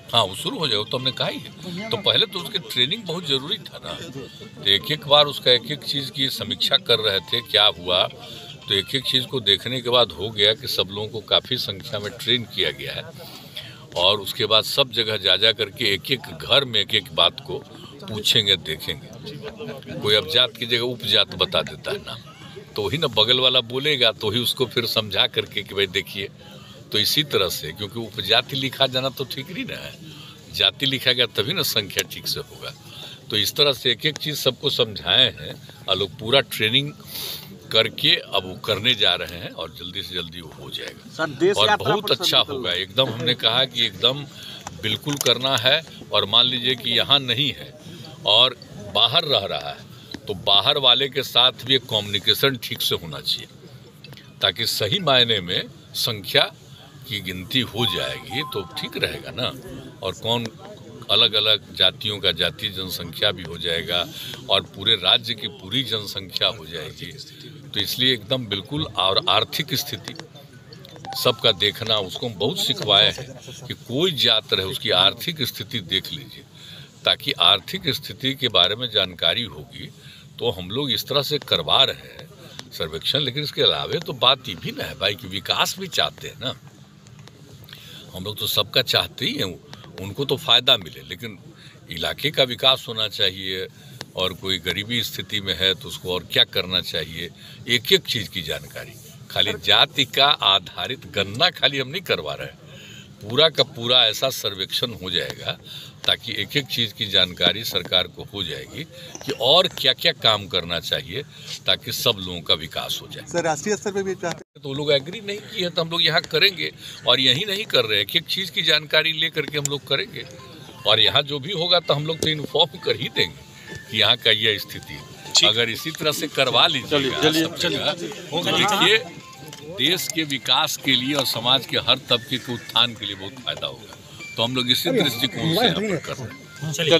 हाँ, वो शुरू हो जाएगा, तो हमने कहा ही है। तो पहले तो उसके ट्रेनिंग बहुत ज़रूरी था ना, तो एक एक बार उसका एक एक चीज़ की समीक्षा कर रहे थे, क्या हुआ, तो एक एक चीज़ को देखने के बाद हो गया कि सब लोगों को काफ़ी संख्या में ट्रेन किया गया है और उसके बाद सब जगह जा करके एक एक घर में एक एक बात को पूछेंगे, देखेंगे। कोई अब जात की जगह उपजात बता देता है ना, तो वही ना बगल वाला बोलेगा तो ही उसको फिर समझा करके कि भाई देखिए। तो इसी तरह से, क्योंकि उपजाति लिखा जाना तो ठीक नहीं ना है, जाति लिखा गया तभी ना संख्या ठीक से होगा। तो इस तरह से एक एक चीज़ सबको समझाए हैं और लोग पूरा ट्रेनिंग करके अब वो करने जा रहे हैं और जल्दी से जल्दी वो हो जाएगा और बहुत अच्छा होगा। एकदम हमने कहा कि एकदम बिल्कुल करना है। और मान लीजिए कि यहाँ नहीं है और बाहर रह रहा है, तो बाहर वाले के साथ भी एक कम्युनिकेशन ठीक से होना चाहिए, ताकि सही मायने में संख्या की गिनती हो जाएगी तो ठीक रहेगा ना। और कौन अलग अलग जातियों का जातीय जनसंख्या भी हो जाएगा और पूरे राज्य की पूरी जनसंख्या हो जाएगी। तो इसलिए एकदम बिल्कुल, और आर्थिक स्थिति सबका देखना, उसको हम बहुत सिखवाए हैं कि कोई जात रहे उसकी आर्थिक स्थिति देख लीजिए, ताकि आर्थिक स्थिति के बारे में जानकारी होगी। तो हम लोग इस तरह से करवा रहे हैं सर्वेक्षण। लेकिन इसके अलावा तो बात ये भी ना है भाई कि विकास भी चाहते हैं ना, हम लोग तो सबका चाहते ही हैं, उनको तो फ़ायदा मिले, लेकिन इलाके का विकास होना चाहिए। और कोई गरीबी स्थिति में है तो उसको और क्या करना चाहिए, एक एक चीज़ की जानकारी। खाली जाति का आधारित गणना खाली हम नहीं करवा रहे हैं, पूरा का पूरा ऐसा सर्वेक्षण हो जाएगा ताकि एक एक चीज़ की जानकारी सरकार को हो जाएगी कि और क्या क्या काम करना चाहिए ताकि सब लोगों का विकास हो जाए। सर, राष्ट्रीय स्तर पे भी तो लोग एग्री नहीं किए हैं तो हम लोग यहाँ करेंगे और यही नहीं कर रहे हैं, एक एक चीज़ की जानकारी ले करके हम लोग करेंगे। और यहाँ जो भी होगा तो हम लोग तो इन्फॉर्म कर ही देंगे कि यहाँ का यह स्थिति है। अगर इसी तरह से करवा लीजिएगा तो देखिए देश के विकास के लिए और समाज के हर तबके के उत्थान के लिए बहुत फायदा होगा। तो हम लोग इसी दृष्टिकोण से यहाँ पर कर रहे हैं।